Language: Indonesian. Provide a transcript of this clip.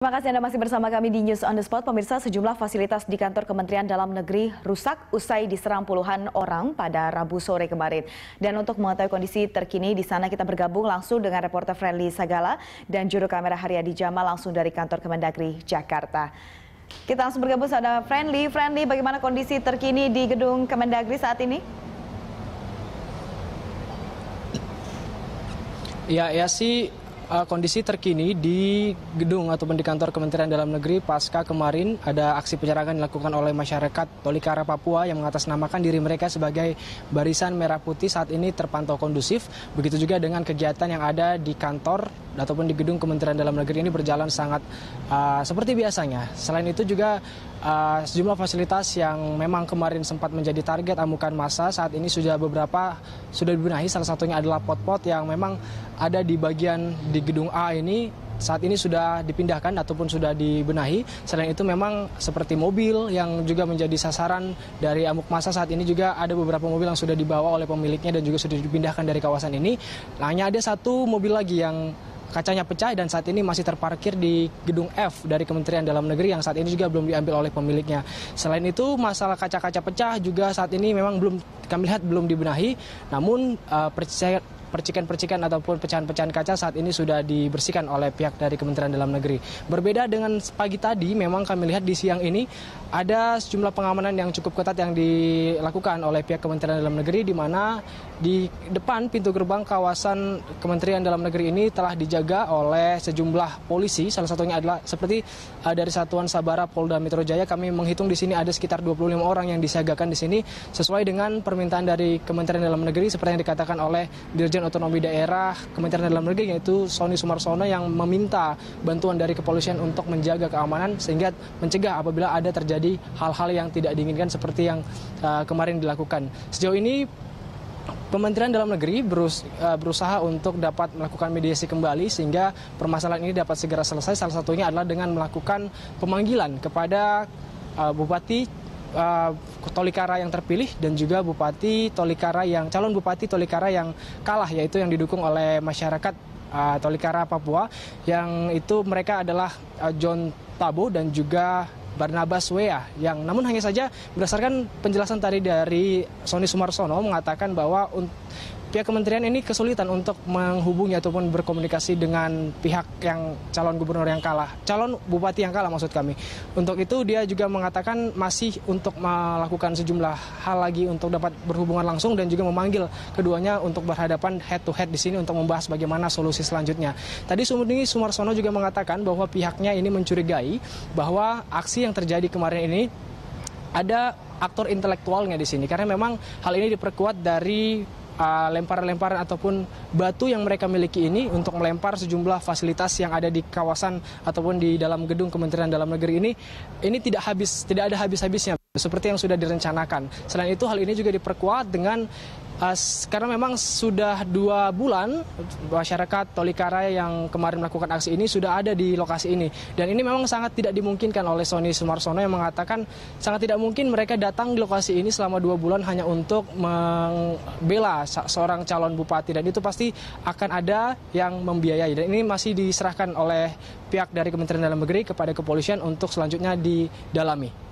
Terima kasih Anda masih bersama kami di News on the Spot. Pemirsa, sejumlah fasilitas di kantor Kementerian Dalam Negeri rusak usai diserang puluhan orang pada Rabu sore kemarin. Dan untuk mengetahui kondisi terkini di sana, kita bergabung langsung dengan reporter Friendly Sagala dan juru kamera Haryadi Jamal langsung dari kantor Kemendagri Jakarta. Kita langsung bergabung sama Friendly. Friendly, bagaimana kondisi terkini di gedung Kemendagri saat ini? Ya sih. Kondisi terkini di gedung ataupun di kantor Kementerian Dalam Negeri pasca kemarin ada aksi penyerangan dilakukan oleh masyarakat Tolikara Papua yang mengatasnamakan diri mereka sebagai Barisan Merah Putih saat ini terpantau kondusif. Begitu juga dengan kegiatan yang ada di kantor ataupun di gedung Kementerian Dalam Negeri ini berjalan sangat seperti biasanya. Selain itu juga sejumlah fasilitas yang memang kemarin sempat menjadi target amukan massa saat ini sudah dibenahi. Salah satunya adalah pot-pot yang memang ada di bagian di gedung A ini saat ini sudah dipindahkan ataupun sudah dibenahi. Selain itu memang seperti mobil yang juga menjadi sasaran dari amuk massa saat ini juga ada beberapa mobil yang sudah dibawa oleh pemiliknya dan juga sudah dipindahkan dari kawasan ini. Hanya ada satu mobil lagi yang kacanya pecah dan saat ini masih terparkir di gedung F dari Kementerian Dalam Negeri yang saat ini juga belum diambil oleh pemiliknya. Selain itu masalah kaca-kaca pecah juga saat ini memang kami lihat belum dibenahi. Namun percikan-percikan ataupun pecahan-pecahan kaca saat ini sudah dibersihkan oleh pihak dari Kementerian Dalam Negeri. Berbeda dengan pagi tadi, memang kami lihat di siang ini ada sejumlah pengamanan yang cukup ketat yang dilakukan oleh pihak Kementerian Dalam Negeri, di mana di depan pintu gerbang kawasan Kementerian Dalam Negeri ini telah dijaga oleh sejumlah polisi. Salah satunya adalah seperti dari Satuan Sabara Polda Metro Jaya. Kami menghitung di sini ada sekitar 25 orang yang disiagakan di sini sesuai dengan permintaan dari Kementerian Dalam Negeri seperti yang dikatakan oleh Dirjen Otonomi Daerah Kementerian Dalam Negeri, yaitu Sony Sumarsono, yang meminta bantuan dari kepolisian untuk menjaga keamanan sehingga mencegah apabila ada terjadi hal-hal yang tidak diinginkan seperti yang kemarin dilakukan. Sejauh ini Kementerian Dalam Negeri berusaha untuk dapat melakukan mediasi kembali sehingga permasalahan ini dapat segera selesai. Salah satunya adalah dengan melakukan pemanggilan kepada Bupati Tolikara yang terpilih dan juga calon Bupati Tolikara yang kalah, yaitu yang didukung oleh masyarakat Tolikara Papua, yang itu mereka adalah John Tabo dan juga Barnabas Wea, yang namun hanya saja berdasarkan penjelasan tadi dari Sony Sumarsono mengatakan bahwa pihak kementerian ini kesulitan untuk menghubungi ataupun berkomunikasi dengan pihak yang calon bupati yang kalah maksud kami. Untuk itu dia juga mengatakan masih untuk melakukan sejumlah hal lagi untuk dapat berhubungan langsung dan juga memanggil keduanya untuk berhadapan head to head di sini untuk membahas bagaimana solusi selanjutnya. Tadi Sumarsono juga mengatakan bahwa pihaknya ini mencurigai bahwa aksi yang terjadi kemarin ini ada aktor intelektualnya di sini, karena memang hal ini diperkuat dari lemparan-lemparan ataupun batu yang mereka miliki ini untuk melempar sejumlah fasilitas yang ada di kawasan ataupun di dalam gedung Kementerian Dalam Negeri ini tidak ada habis-habisnya seperti yang sudah direncanakan. Selain itu hal ini juga diperkuat dengan karena memang sudah 2 bulan masyarakat Tolikara yang kemarin melakukan aksi ini sudah ada di lokasi ini, dan ini memang sangat tidak dimungkinkan oleh Sony Sumarsono yang mengatakan sangat tidak mungkin mereka datang di lokasi ini selama 2 bulan hanya untuk membela seorang calon bupati, dan itu pasti akan ada yang membiayai, dan ini masih diserahkan oleh pihak dari Kementerian Dalam Negeri kepada kepolisian untuk selanjutnya didalami.